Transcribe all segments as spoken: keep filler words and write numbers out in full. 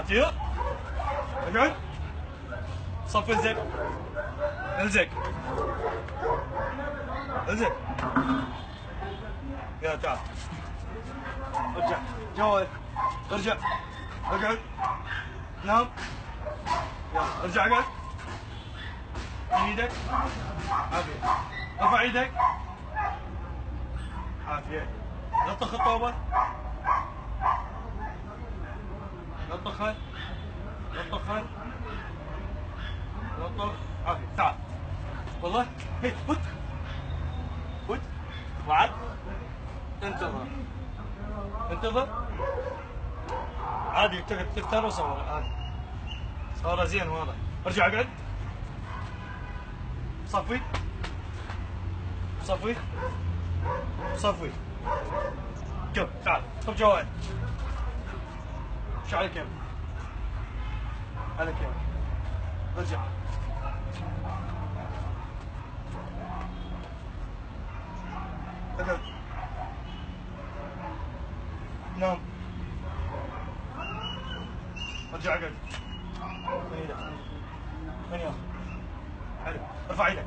عطيه. اقعد. صف الزق. الزق. الزق. يلا تعال. ارجع. جوال. ارجع. اقعد. نام. يلا ارجع اقعد. ايدك. عافية. ارفع ايدك. عافية. لطخ الطوبة. لطخها. لطخها. لطخ. عافية. تعال. والله. هي فت. فت. وعد. انتظر. انتظر. عادي تختار وصور عادي. صورة زين واضح. ارجع اقعد. صفي. صفي. صفي. شوف تعال خذ جوال. ايش على كيف؟ على كيف؟ ارجع. اقعد. نام. ارجع اقعد. من ايدك. من ياخذ. حلو. ارفع ايدك.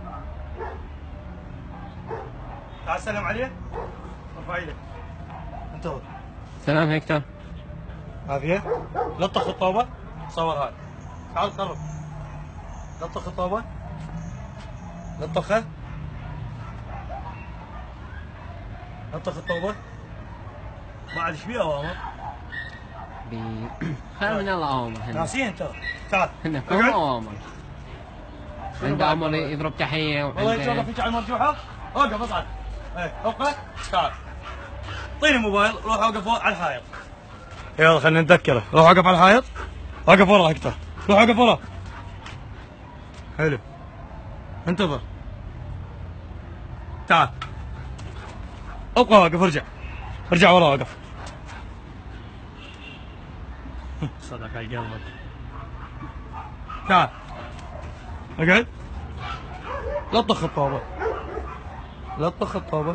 تعال سلم عليه. ارفع ايدك. انتظر. سلام هيكتور. عافية. لطخ الطوبة. صور هاي. تعال قرب. لطخ الطوبة. لطخها. لطخ الطوبة. بعد ايش بيه اوامر؟ بي خير من الله اوامر هن. ناسين ترى. تعال. هن كلهم اوامر. عنده امر يضرب تحية وعنده والله يتشرف فيك على المرجوحة. اوقف اصعد. ايه اوقف. تعال. اعطيني موبايل روح اوقف على الحائط. يلا خلينا نتذكره. روح اوقف على الحائط. اوقف ورا هكتور. روح اوقف ورا. حلو. انتظر. تعال. ابقى واقف ارجع. ارجع ورا واقف. صدق على قلبك. تعال. اقعد. لطخ الطوبة. لطخ الطوبة.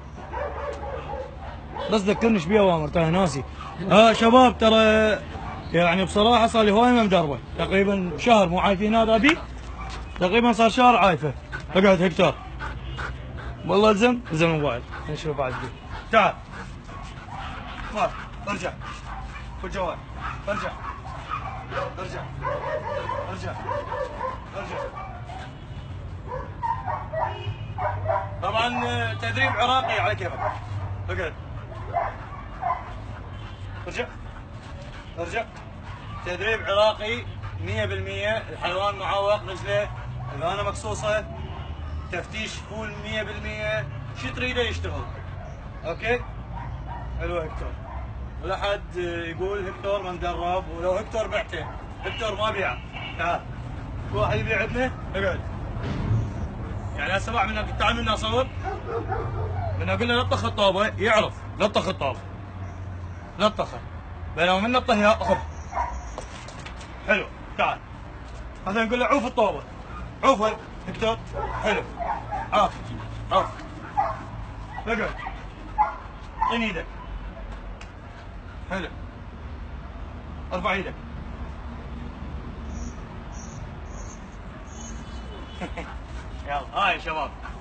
بس ذكرني ايش بيه اوامر ترى ناسي. ها شباب ترى يعني بصراحة صار لي هواي ما مدربه، تقريبا شهر مو عايفين هذا ابي. تقريبا صار شهر عايفه. اقعد هكتور. والله الزم الزم الموبايل. نشوف بعد بيه. تعال. ما ارجع. خذ جوال. ارجع. ارجع. ارجع. ارجع. طبعا تدريب عراقي على كيفك. اقعد. ارجع. ارجع. تدريب عراقي مية بالمية. الحيوان معوق رجله، اذانه مقصوصه، تفتيش فول مية بالمية. شو تريده يشتغل. اوكي؟ حلو هكتور. ولا حد يقول هكتور ما مدرب، ولو هكتور بعته. هكتور ما بيعه. تعال. واحد يبيع عندنا. اقعد. يعني هسه واحد منا تعال منا اصور. من اقول له لطخ الطوبه يعرف لطخ الطوبه. لطخه. بينما من نطه يا خذ. حلو. تعال. هذا نقول له عوف الطوبه. عوفها هكتور. حلو. عاف. عاف. اقعد. اعطيني ايدك. حلو. ارفع ايدك. يلا هاي شباب.